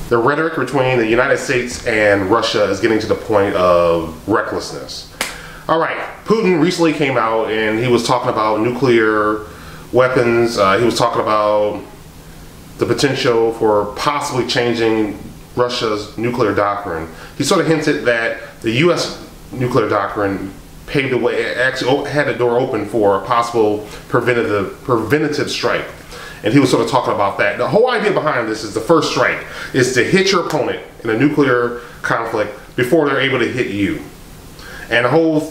The rhetoric between the United States and Russia is getting to the point of recklessness. All right, Putin recently came out and he was talking about nuclear weapons. He was talking about the potential for possibly changing Russia's nuclear doctrine. He sort of hinted that the U.S. nuclear doctrine paved the way, actually had the door open for a possible preventative strike. And he was sort of talking about that. The whole idea behind this is the first strike is to hit your opponent in a nuclear conflict before they're able to hit you. And the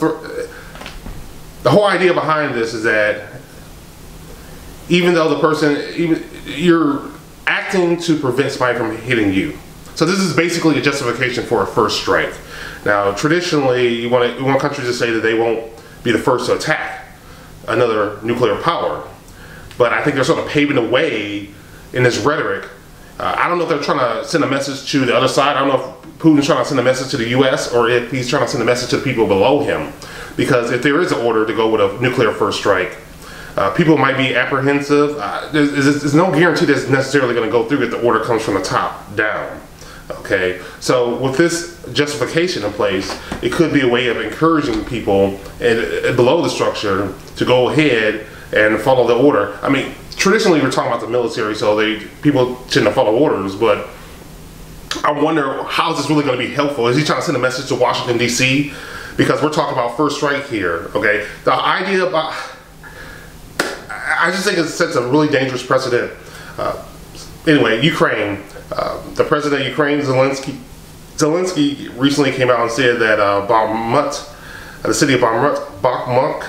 whole idea behind this is that even though the person, you're acting to prevent somebody from hitting you. So this is basically a justification for a first strike. Now, traditionally, you want countries to say that they won't be the first to attack another nuclear power. But I think they're sort of paving the way in this rhetoric. I don't know if they're trying to send a message to the other side. I don't know if Putin's trying to send a message to the U.S. or if he's trying to send a message to the people below him. Because if there is an order to go with a nuclear first strike, people might be apprehensive. There's no guarantee that's necessarily going to go through if the order comes from the top down. Okay, so with this justification in place, it could be a way of encouraging people below the structure to go ahead and follow the order. I mean, traditionally we're talking about the military, so people tend to follow orders, but I wonder how is this really going to be helpful? Is he trying to send a message to Washington, D.C.? Because we're talking about first strike here, okay? The idea about, I just think it sets a really dangerous precedent. Anyway, Ukraine, the president of Ukraine, Zelensky recently came out and said that Bakhmut, the city of Bakhmut,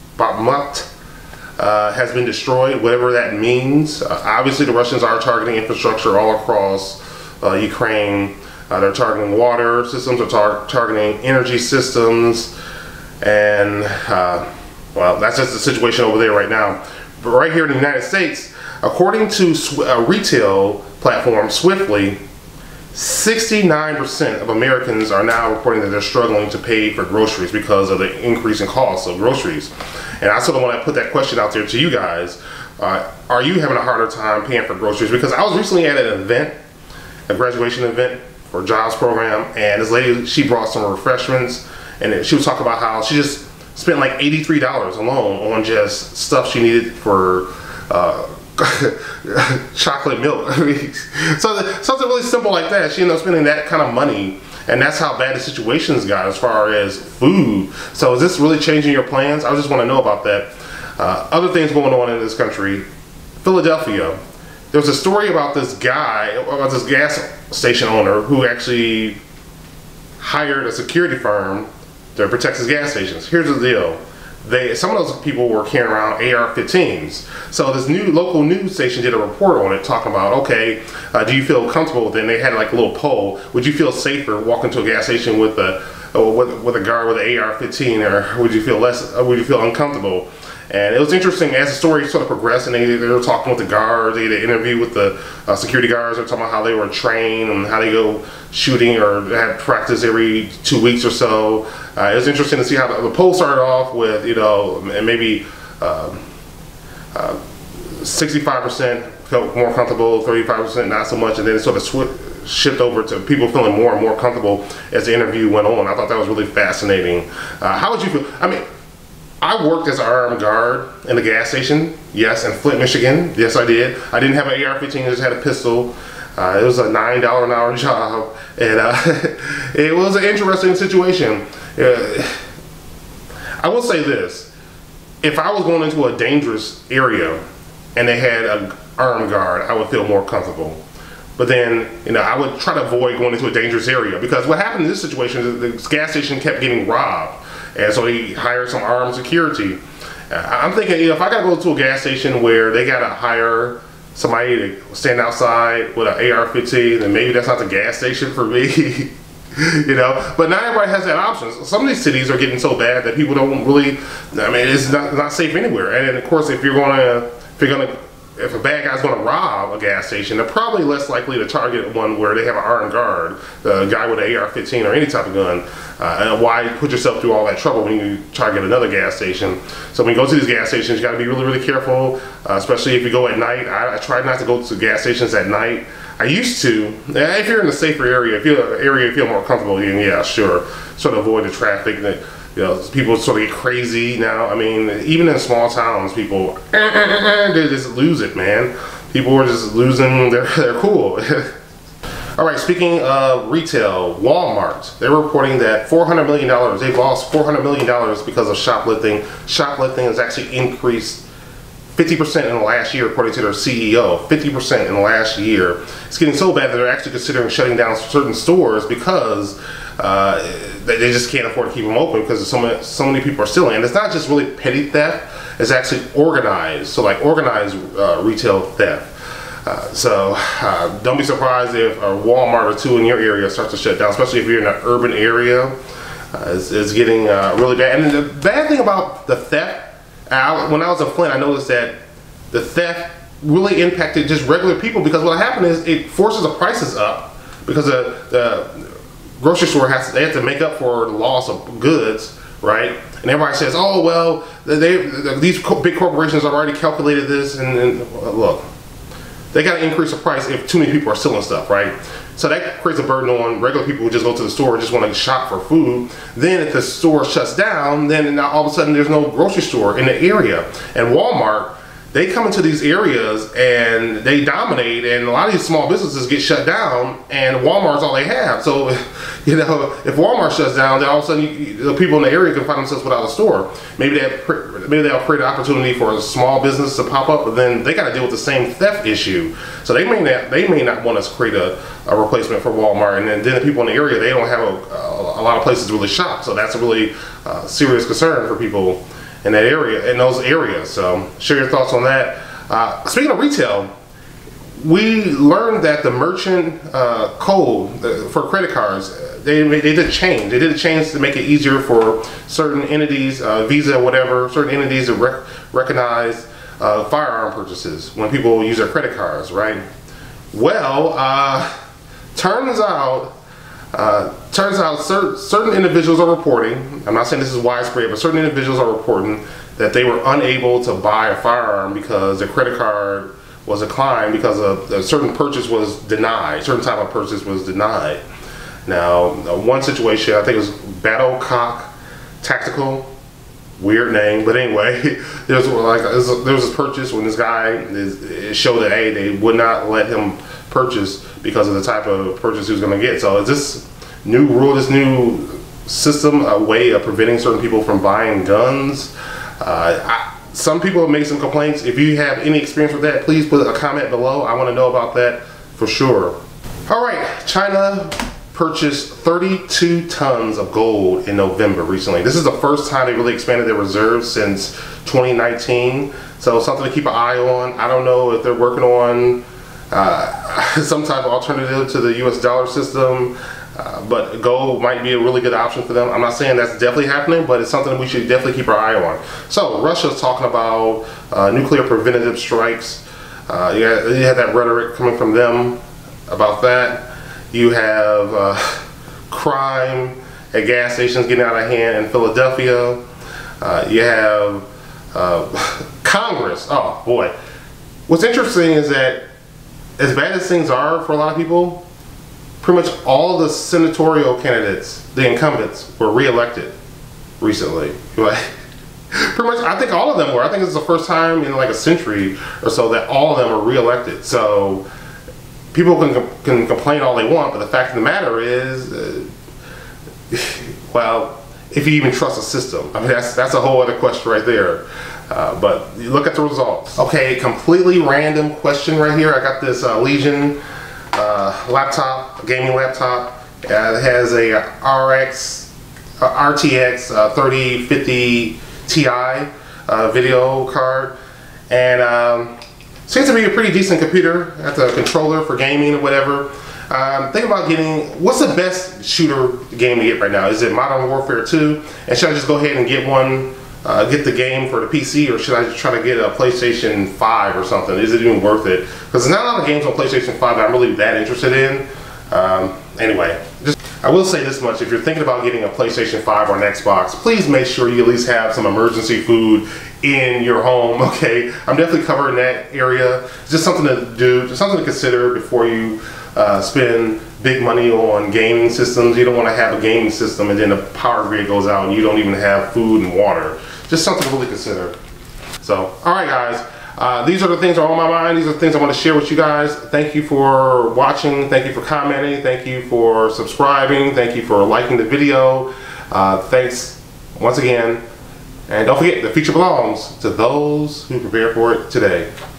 has been destroyed, whatever that means. Obviously the Russians are targeting infrastructure all across Ukraine. They're targeting water systems, they're targeting energy systems, and well, that's just the situation over there right now. But right here in the United States, according to a retail platform, Swiftly, 69% of Americans are now reporting that they're struggling to pay for groceries because of the increase in costs of groceries. And I sort of want to put that question out there to you guys. Are you having a harder time paying for groceries? Because I was recently at an event, a graduation event for a jobs program, and this lady, she brought some refreshments, and she was talking about how she just spent like $83 alone on just stuff she needed for chocolate milk. So something really simple like that, she ended up spending that kind of money, and that's how bad the situation's got as far as food. So is this really changing your plans? I just want to know about that. Other things going on in this country, Philadelphia. There was a story about this guy, about this gas station owner who actually hired a security firm to protect his gas stations. Here's the deal. Some of those people were carrying around AR-15s. So this new local news station did a report on it, talking about, okay, do you feel comfortable with it? And they had like a little poll. Would you feel safer walking to a gas station with a guard with an AR-15, or would you feel would you feel uncomfortable? And it was interesting as the story sort of progressed, and they were talking with the guards. They did an interview with the security guards. They were talking about how they were trained and how they go shooting or had practice every 2 weeks or so. It was interesting to see how the poll started off with, you know, maybe 65% felt more comfortable, 35% not so much, and then it sort of shift over to people feeling more and more comfortable as the interview went on. I thought that was really fascinating. How would you feel? I mean, I worked as an armed guard in a gas station, yes, in Flint, Michigan. Yes, I did. I didn't have an AR-15, I just had a pistol. It was a $9 an hour job, and it was an interesting situation. I will say this: if I was going into a dangerous area and they had an armed guard, I would feel more comfortable. But then, you know, I would try to avoid going into a dangerous area, because what happened in this situation is the gas station kept getting robbed. And so he hired some armed security. I'm thinking, you know, if I gotta go to a gas station where they gotta hire somebody to stand outside with an AR-15, then maybe that's not the gas station for me. You know, but not everybody has that option. Some of these cities are getting so bad that people don't really, I mean, it's not safe anywhere. And then of course, if you're gonna if a bad guy's going to rob a gas station, they're probably less likely to target one where they have an armed guard, the guy with an AR-15 or any type of gun. And why put yourself through all that trouble when you target another gas station? So when you go to these gas stations, you got to be really, really careful, especially if you go at night. I try not to go to gas stations at night. I used to. If you're in a safer area, if you're in an area you feel more comfortable, then yeah, sure, sort of avoid the traffic. You know, people sort of get crazy now. I mean, even in small towns, people they just lose it, man. People are just losing their cool. All right, speaking of retail, Walmart, they're reporting that $400 million, they've lost $400 million because of shoplifting. Shoplifting has actually increased 50% in the last year, according to their CEO. 50% in the last year. It's getting so bad that they're actually considering shutting down certain stores because they just can't afford to keep them open because so many people are stealing. And it's not just really petty theft, it's actually organized. So like organized retail theft. So don't be surprised if a Walmart or two in your area starts to shut down, especially if you're in an urban area. It's getting really bad. And the bad thing about the theft, when I was in Flint, I noticed that the theft really impacted just regular people, because what happened is it forces the prices up because the grocery store they have to make up for the loss of goods, right? And everybody says, oh well, these big corporations have already calculated this, and look, they got to increase the price if too many people are stealing stuff, right? So that creates a burden on regular people who just go to the store and just want to shop for food. Then if the store shuts down, then now all of a sudden there's no grocery store in the area. And Walmart, they come into these areas and they dominate, and a lot of these small businesses get shut down, and Walmart's all they have. So, you know, if Walmart shuts down, then all of a sudden the people in the area can find themselves without a store. Maybe they'll create an opportunity for a small business to pop up, but then they got to deal with the same theft issue. So they may not want us to create a replacement for Walmart, and then the people in the area, they don't have a lot of places to really shop. So that's a really serious concern for people in that area, in those areas. So share your thoughts on that. Speaking of retail, we learned that the merchant code for credit cards, they did a change. They did a change to make it easier for certain entities, Visa, whatever, certain entities to recognize firearm purchases when people use their credit cards, right? Well, turns out certain individuals are reporting, I'm not saying this is widespread, but certain individuals are reporting that they were unable to buy a firearm because their credit card was declined because a certain purchase was denied, certain type of purchase was denied. Now, one situation, I think it was Battlecock Tactical, weird name, but anyway, there was this purchase when this guy, it showed that, hey, they would not let him purchase because of the type of purchase he was going to get. So is this new rule, this new system, a way of preventing certain people from buying guns? Some people have made some complaints. If you have any experience with that, please put a comment below. I want to know about that for sure. All right, China purchased 32 tons of gold in November recently. This is the first time they really expanded their reserves since 2019. So something to keep an eye on. I don't know if they're working on some type of alternative to the US dollar system, but gold might be a really good option for them. I'm not saying that's definitely happening, but it's something we should definitely keep our eye on. So Russia's talking about nuclear preventative strikes. You have that rhetoric coming from them about that. You have crime at gas stations getting out of hand in Philadelphia. You have Congress. Oh boy. What's interesting is that as bad as things are for a lot of people, pretty much all the senatorial candidates, the incumbents, were re-elected recently. Pretty much, I think all of them were. I think it's the first time in like a century or so that all of them are re-elected. So people can complain all they want, but the fact of the matter is, well, if you even trust the system. I mean, that's a whole other question right there. But you look at the results. Okay, completely random question right here. I got this Legion laptop, gaming laptop. It has a RTX 3050 Ti video card, and seems to be a pretty decent computer. That's a controller for gaming or whatever. Think about what's the best shooter game to get right now? Is it Modern Warfare 2? And should I just go ahead and get one get the game for the PC, or should I try to get a PlayStation 5 or something? Is it even worth it? Because there's not a lot of games on PlayStation 5 that I'm really that interested in. Anyway, I will say this much: if you're thinking about getting a PlayStation 5 or an Xbox, please make sure you at least have some emergency food in your home. Okay, I'm definitely covering that area. It's just something to do, just something to consider before you spend big money on gaming systems. You don't want to have a gaming system and then the power grid goes out and you don't even have food and water. Just something to really consider. So, alright guys, these are the things that are on my mind. These are the things I want to share with you guys. Thank you for watching. Thank you for commenting. Thank you for subscribing. Thank you for liking the video. Thanks once again. And don't forget, the future belongs to those who prepare for it today.